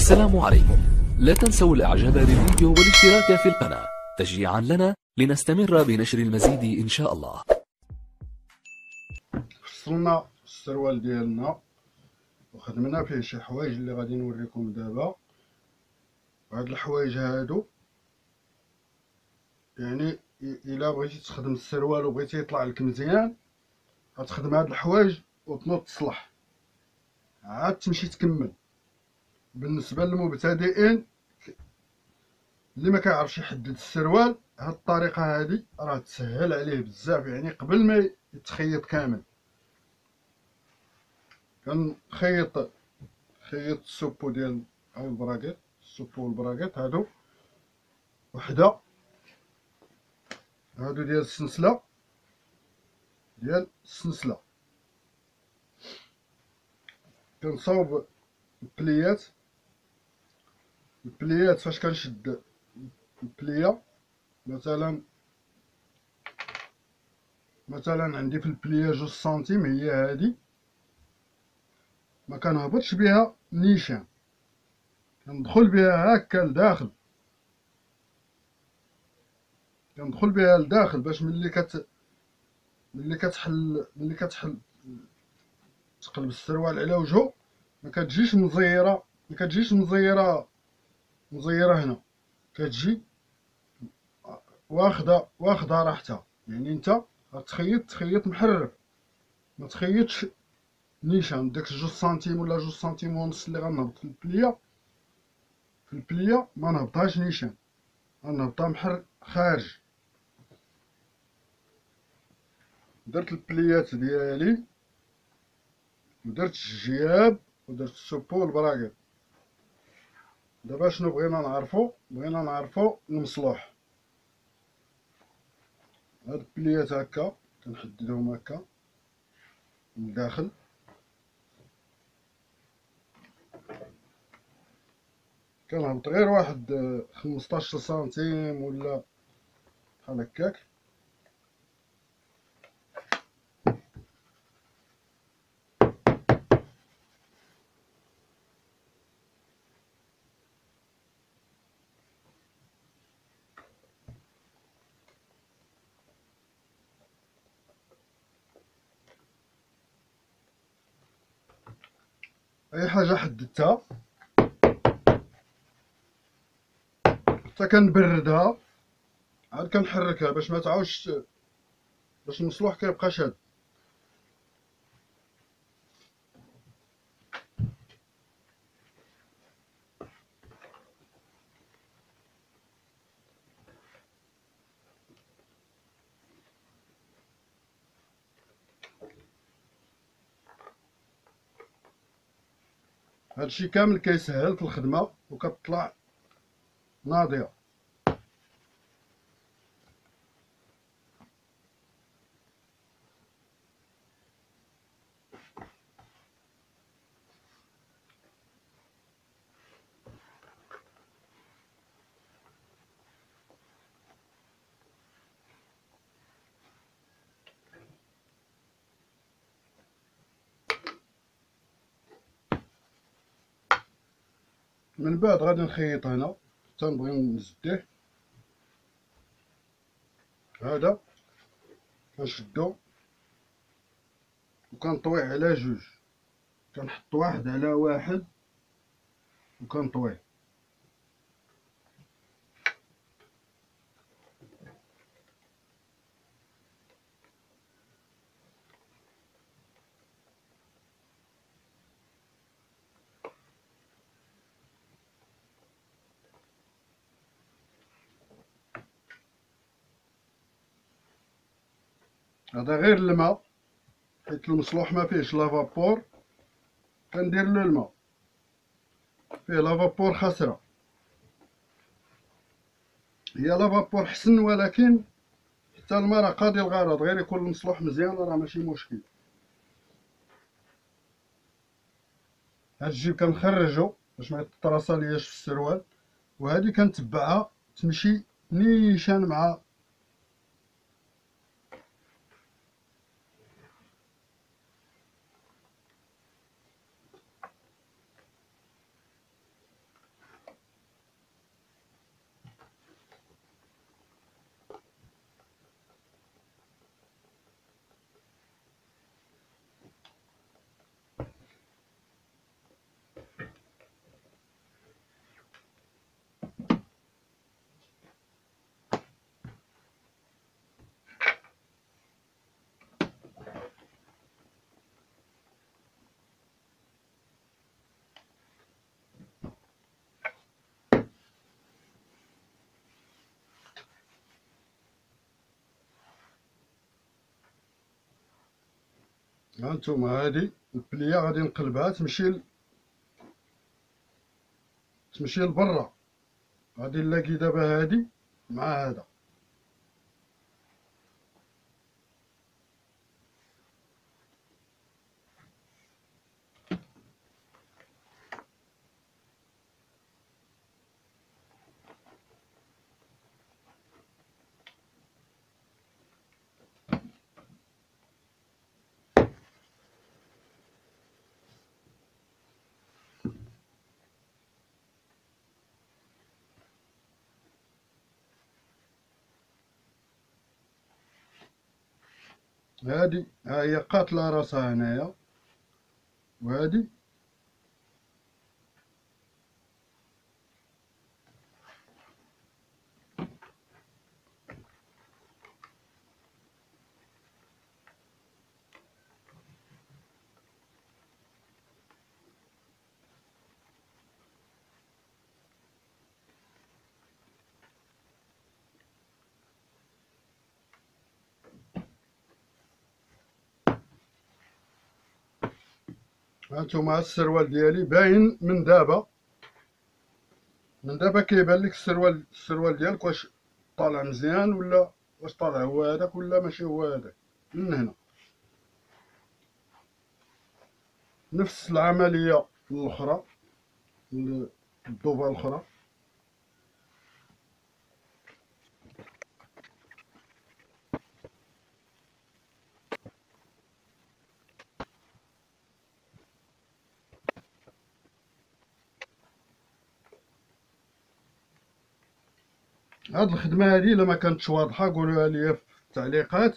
السلام عليكم. لا تنسوا الاعجاب بالفيديو والاشتراك في القناة تشجيعا لنا لنستمر بنشر المزيد ان شاء الله. فصلنا السروال ديالنا وخدمنا فيه شي حوايج اللي غادي نوريكم دابا. هاد الحوايج هادو يعني الا بغيتي تخدم السروال وبغيتي يطلع لك مزيان غتخدم هاد الحوايج وتنوض تصلح عاد تمشي تكمل. بالنسبه للمبتدئين اللي ما كيعرفش يحدد السروال، هاد الطريقه هادي راه تسهل عليه بزاف، يعني قبل ما يتخيط كامل كنخيط السوبو ديال او البراكيط. السوبو والبراكيط هادو وحده، هادو ديال السنسله كنصاوب البليات فاش كنشد البليه. مثلا عندي في البليه 2 سنتيم، هي هادي ما كنهبطش بها نيشان، كندخل بها هكا لداخل، باش ملي كتحل تقلب السروال على وجهه ما كتجيش مزيره هنا، كتجي واخده راحتها. يعني انت تخيط محرر، ما تخيطش نيشان. داك 2 سنتيم ولا 2 سنتيم ونص اللي غنهبط في البليه ما نهبطهاش نيشان، غنهبطها محر خارج. درت البليات ديالي ودرت الجياب ودرت السوبو والبراكيط. دابا شنو بغينا نعرفو المصلوح. هاد البليات هكا كنحددهم هكا من الداخل، كنهبط غير واحد 15 سنتيم ولا بحال هكاك. اي حاجه حددتها حتى كنبردها عاد كنحركها باش ما تعاودش، باش المصلوح كيبقى شاد. هادشي كامل كيسهل في الخدمه وكتطلع ناضيه. من بعد غادي نخيط هنا حتى نبغي نزديه. هذا كنشدو وكنطويه على 2، كنحط واحد على واحد وكنطويه. هذا غير الماء، حيت المصلوح ما فيهش لافابور كندير له الماء، فيه لافابور خاسره. هي لافابور حسن، ولكن حتى الماء راه قاضي الغرض، غير يكون المصلوح مزيان راه ماشي مشكل. هاد الجيب كنخرجو باش ما يتطراسالياش في السروال، وهادي كنتبعها تمشي نيشان مع ها نتوما هادي البليه غادي نقلبها تمشي لبرا. غادي نلاقي دابا هادي مع هذا. هادي ها هي قاتله راسها هنايا، وهادي هانتوما السروال ديالي باين من دابا كيبان لك السروال ديالك واش طالع مزيان ولا واش طالع هو هذاك ولا ماشي هو هذاك. من هنا نفس العمليه الاخرى، الضوبه الاخرى. هاد الخدمه هادي الا ما كانتش واضحه قولوها لي في التعليقات،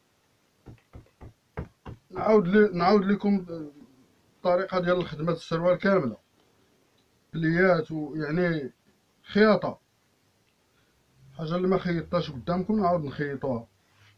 نعاود لكم الطريقه ديال الخدمه السروال كامله، بليات ويعني خياطه. حاجه اللي ما خيطتهاش قدامكم نعاود نخيطوها.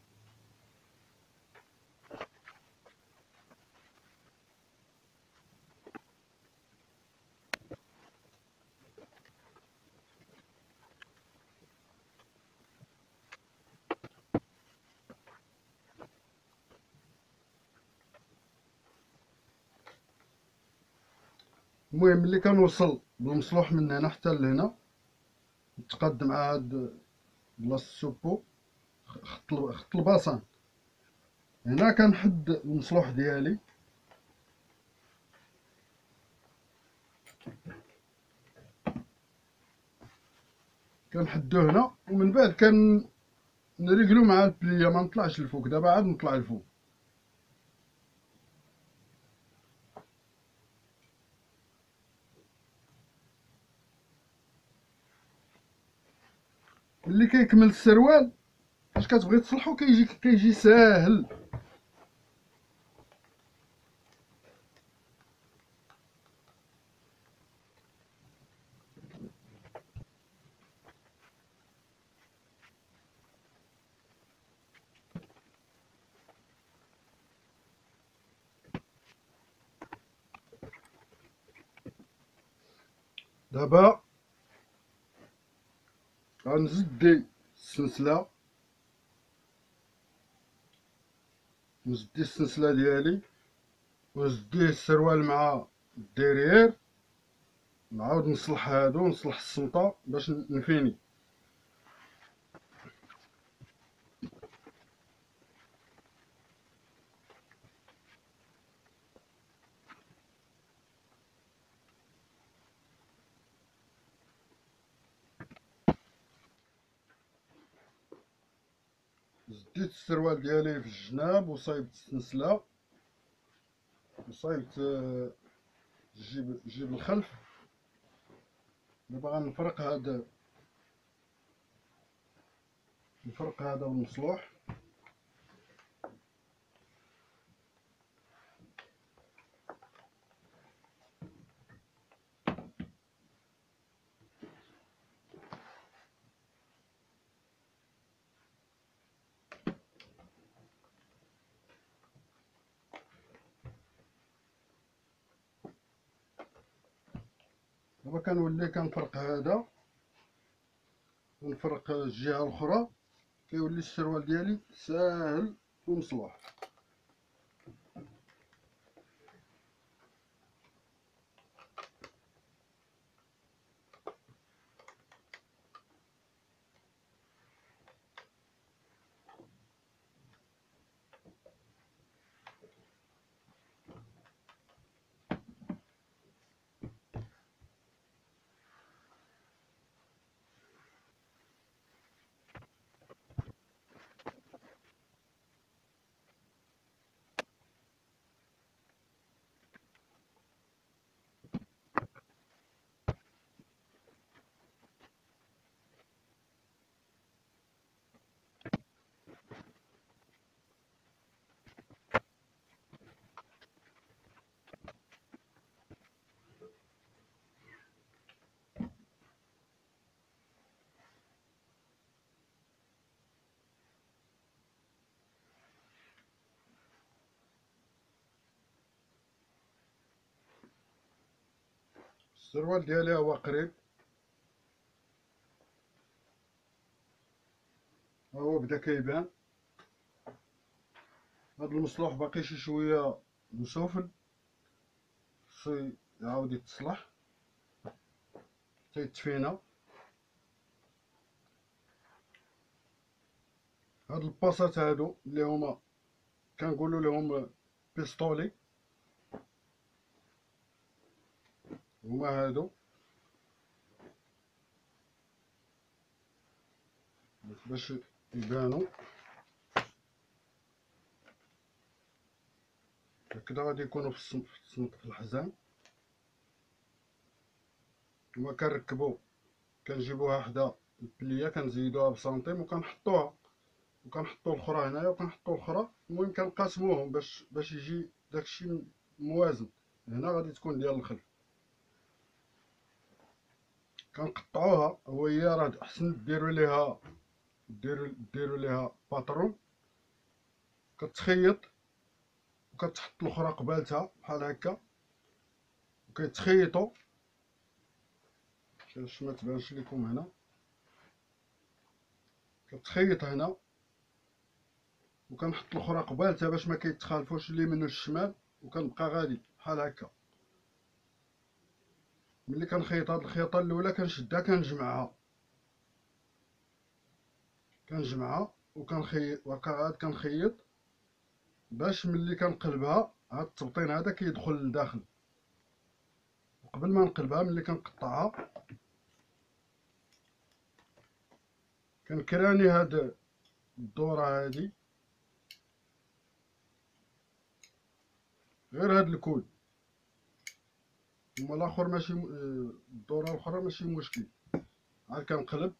المهم ملي كنوصل بالمصلوح من هنا حتى لهنا نتقاد مع هاد بلاصه السوبو خط الباصان. هنا كنحد المصلوح ديالي، كنحدو هنا ومن بعد نريقلو مع البليه ما نطلعش الفوق. دابا عاد نطلع الفوق. ملي كيكمل السروال فاش كتبغي تصلحو كيجي ساهل. دابا غنزدي السلسله، ديالي ونزديه السروال مع الديرير. نعاود نصلح هادو ونصلح السمطه باش نفيني. زديت السروال ديالي في الجناب وصايبت السلسله وصايبت الجيب الخلف. دابا غنفرق هذا المصلوح. دابا كنولي كنفرق هذا ونفرق الجهه الاخرى، كيولي السروال ديالي ساهل ومصلوح. السروال ديالي هو قريب، هو بدا كيبان. هاد المصلوح باقي شي شويه مسوفل، خصو يعاود يتصلح حتى يتفينا. هاد الباصات هادو اللي هما كنقولوا لهم بيستولي، هما هادو باش يبانوا هكذا. غادي يكونوا في الصندوق في الحزام. هما كنركبوا، كنجيبوها حدا البليه، كنزيدوها بسنتيم وكنحطوا الاخرى هنايا وكنحطوا الاخرى. المهم كنقاسموهم باش يجي داكشي موازن. هنا غادي تكون ديال الخلف. كنقطعوها، هي راه احسن ديروا ليها باترون. كتخيط وكتحط الاخرى قبالتها بحال هكا، وكيتخيطوا باش ما تبانش لكم. هنا كتخيط هنا، وكنحط الاخرى قبالتها باش ما كيتخالفوش اليمين والشمال، وكنبقى غادي بحال هكا. ملي كنخيط هاد الخيطه الاولى كنشدها كنجمعها وكنخيط وكنعاد كنخيط باش ملي كنقلبها هاد التبطين هذا كيدخل لداخل. وقبل ما نقلبها ملي كنقطعها كنكراني هاد الدوره هادي، غير هاد الكود. وما الاخر ماشي الدوره الاخرى ماشي مشكل. عاد كنقلب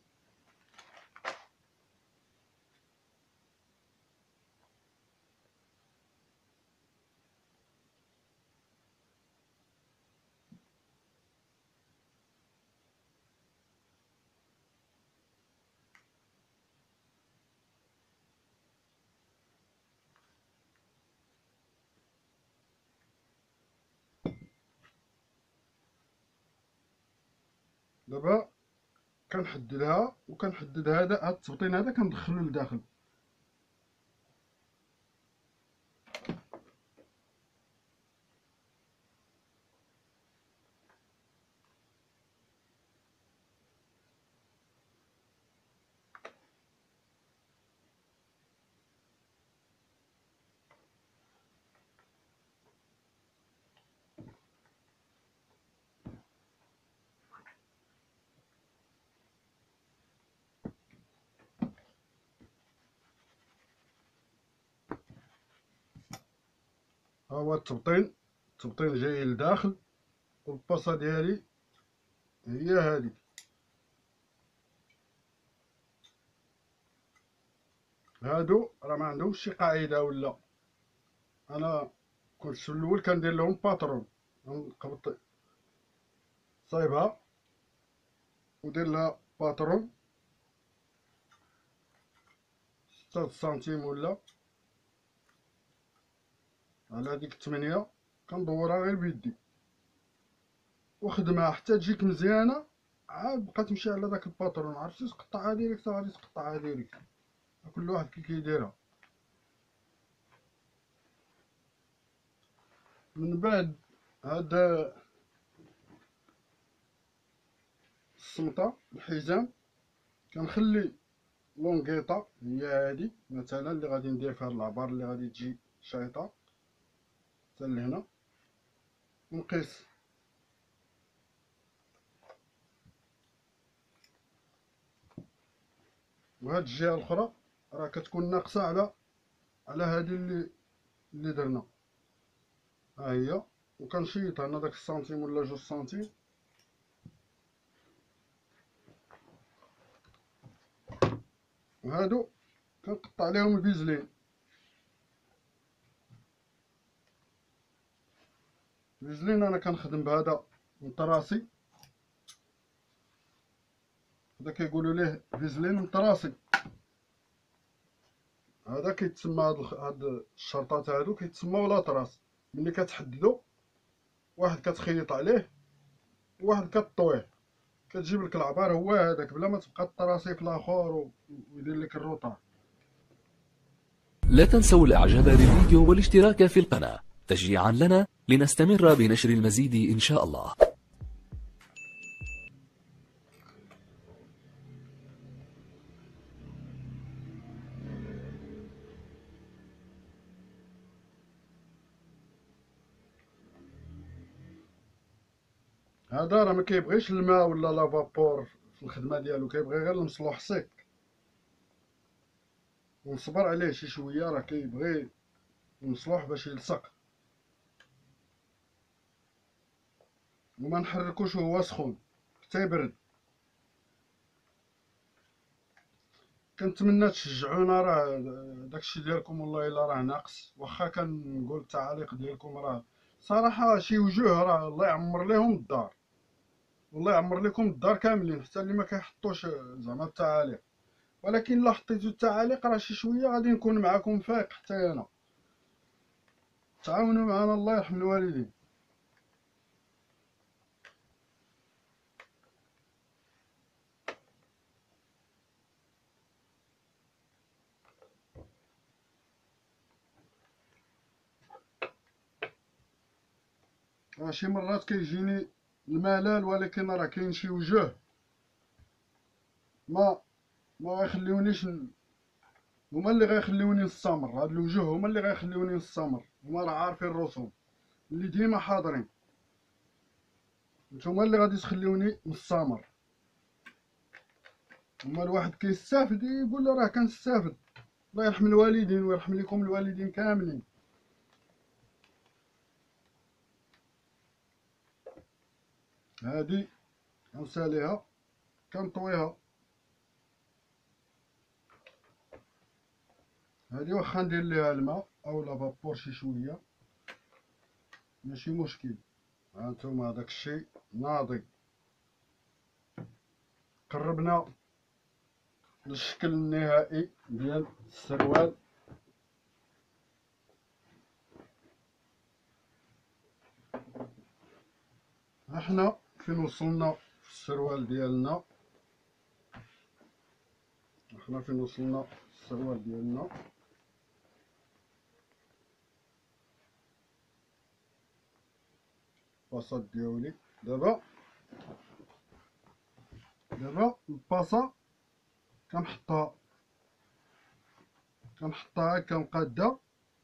دابا. كنحددها وكنحدد هاد التبطين هذا كندخلو لداخل. ها هو التبطين جاي لداخل. والباصه ديالي هي هادي. هادو راه ما عندهمش شي قاعده ولا. انا كنت في الاول كندير لهم باترون، نقبط صايبها ودير لها باترون 6 سنتيم ولا على هذيك 8. كندورها غير بيدي وخدمها حتى تجيك مزيانه. عاد بقى تمشي على داك الباترون، عرفتي تقطعها ديريكت غادي تقطعها ديريكت. كل واحد كيديرها. من بعد هاد الصمطه الحزام كنخلي لونغيطه هي هادي مثلا اللي غادي ندير فيها العبار اللي غادي تجي شايطه حتى لهنا. ونقيس وهاد الجهه الاخرى راه كتكون ناقصه على هادي اللي درنا. ها هي. وكنشيط هنا داك السنتيم ولا 2 سنتيم. وهادو كنقطع عليهم الفيزلين. الفيزلين انا كنخدم بهذا مطراسي، هذا كيقولوا ليه فيزلين مطراسي. هذا كيتسمى هاد الشرطات هادو كيتسموا لاطراس. ملي كتحددو واحد كتخيط عليه واحد كطويه كتجيب لك العبار هو هذاك بلا ما تبقى تراسي في الاخر ويدير لك الروطه. لا تنسوا الإعجاب بالفيديو والاشتراك في القناة تشجيعا لنا لنستمر بنشر المزيد إن شاء الله. هذا راه ما كيبغيش الماء ولا لافابور في الخدمه ديالو، كيبغي غير المصلوح سيك، ونصبر عليه شي شويه، راه كيبغي المصلوح باش يلصق، وما نحركوش وهو سخون حتى يبرد. كنتمنى تشجعونا، راه داكشي ديالكم والله الا راه ناقص، واخا كنقول التعاليق ديالكم راه صراحه شي وجوه راه الله يعمر ليهم الدار، والله يعمر لكم الدار كاملين حتى اللي ما كيحطوش زعما التعاليق، ولكن الا حطيتو التعاليق راه شي شويه غادي نكون معاكم فايق حتى انا. تعاونوا معنا الله يرحم الوالدين. شي مرات كيجيني الملل، ولكن راه كاين شي وجوه ما غيخليونيش هما اللي غيخليوني نستمر، هاد الوجوه هما اللي غيخليوني نستمر، هما راه عارفين الرسوم اللي ديما حاضرين، نتوما اللي غادي تخليوني نستمر. هما الواحد كيستافد يقول راه كنستافد، الله يرحم الوالدين ويرحم لكم الوالدين كاملين. هادي غنساليها كنطويها، هادي واخا ندير ليها الماء او لافابور شي شويه ماشي مشكل. هانتوما داك الشيء ناضي، قربنا للشكل النهائي ديال السروال. احنا فين وصلنا في السروال ديالنا، احنا فين وصلنا في السروال ديالنا. الباصات ديالي دابا الباصه كنحطها هكا مقاده،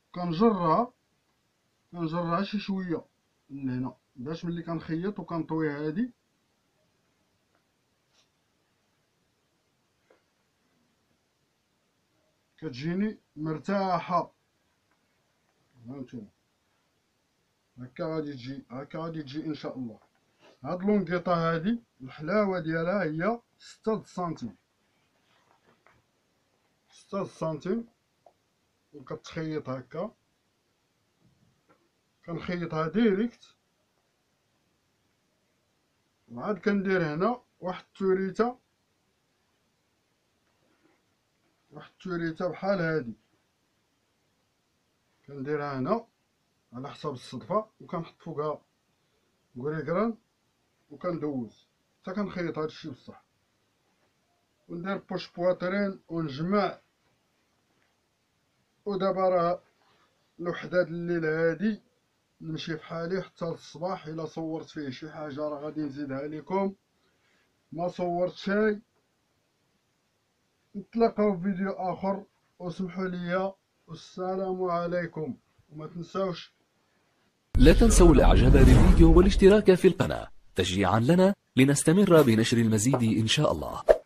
كنجرها شي شويه لهنا باش ملي كنخيط وكنطوي هادي كتجيني مرتاحه. هانتوما هكا غادي تجي ان شاء الله. هاد لونكيطه هادي الحلاوه ديالها هي 6 سنتيم، 6 سنتيم، وكتخيط هكا، كنخيطها ديريكت، وعاد كندير هنا واحد التوريته بحال هادي، كنديرها هنا على حسب الصدفه، وكنحط فوقها كوريكران وكندوز حتى كنخيط هادشي بصح، وندير بوش بواترين ونجمع. ودابا راه الوحده د الليل هادي نمشي فحالي حتى للصباح، الا صورت فيه شي حاجه راه غادي نزيدها لكم، ما صورت شي. نتلاقاو في فيديو اخر، وسمحوا لي، والسلام عليكم. وما تنساوش لا تنسوا الإعجاب بالفيديو والاشتراك في القناة تشجيعا لنا لنستمر بنشر المزيد إن شاء الله.